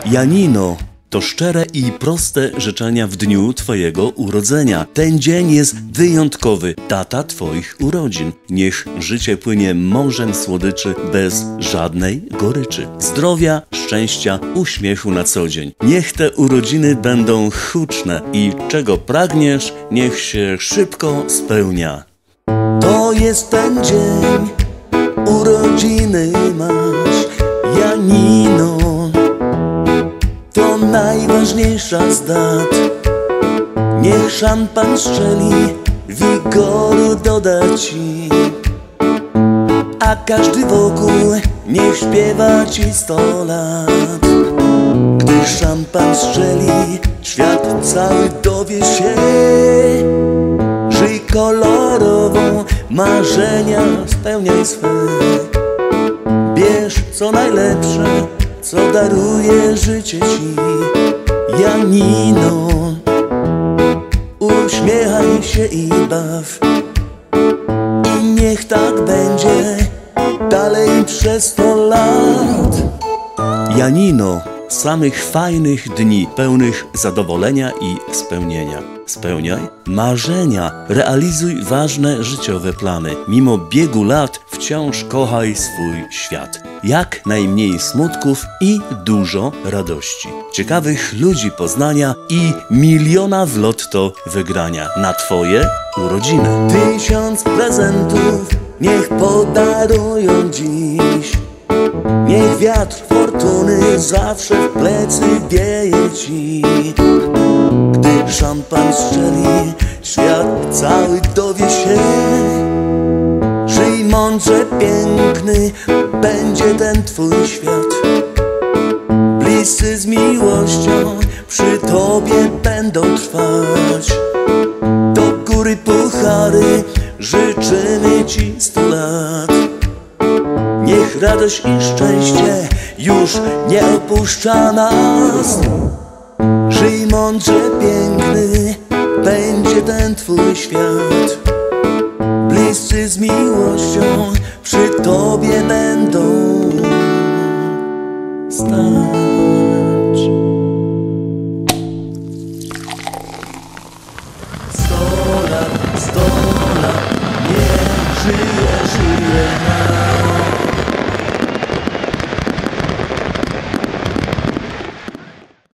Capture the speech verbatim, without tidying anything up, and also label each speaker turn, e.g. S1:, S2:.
S1: Janino, to szczere i proste życzenia w dniu Twojego urodzenia. Ten dzień jest wyjątkowy, data Twoich urodzin. Niech życie płynie morzem słodyczy bez żadnej goryczy. Zdrowia, szczęścia, uśmiechu na co dzień. Niech te urodziny będą huczne i czego pragniesz, niech się szybko spełnia. To jest ten dzień, urodziny masz, Janino. To najważniejsza z dat. Niech szampan strzeli, wigoru doda ci, a każdy wokół niech śpiewa ci sto lat. Gdy szampan strzeli, świat cały dowie się. Żyj kolorową, marzenia spełniaj swe. Bierz co najlepsze, co daruje życie ci, Janino. Uśmiechaj się i baw, i niech tak będzie dalej przez sto lat. Janino, samych fajnych dni, pełnych zadowolenia i spełnienia. Spełniaj marzenia, realizuj ważne życiowe plany. Mimo biegu lat wciąż kochaj swój świat. Jak najmniej smutków i dużo radości. Ciekawych ludzi poznania i miliona w lotto wygrania na Twoje urodziny. Tysiąc prezentów niech podarują dziś. Niech wiatr fortuny zawsze w plecy wieje ci. Gdy szampan strzeli, świat cały dowie się. Żyj mądrze, piękny będzie ten Twój świat. Bliscy z miłością przy Tobie będą trwać. Do góry puchary życzymy Ci sto lat. Niech radość i szczęście już nie opuszcza nas. Żyj mądrze, piękny będzie ten Twój świat. Bliscy z miłością przy Tobie będą stać. Sto lat, sto lat, niech żyje, żyje.